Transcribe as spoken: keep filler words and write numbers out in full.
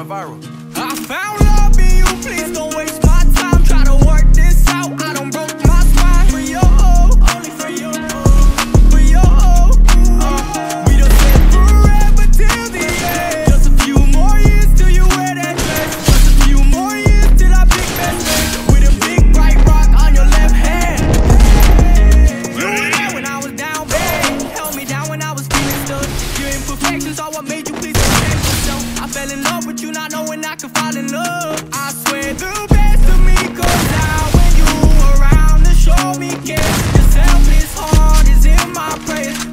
went viral. I found love in you, please don't waste my time. Try to work this out, I done broke my spine. For your hoe, only for your hoe, for your hoe. uh, We done said forever till the end. Just a few more years till you wear that dress. Just a few more years till I pick best man. With a big bright rock on your left hand. You were there when I was down bad. Held me down when I was feeling stuck. Your imperfections are what made you please protect yourself. I fell in love with you, not knowing I could fall in love. I swear the best of me comes out when you around to show me care. Your selfless heart is in my prayers.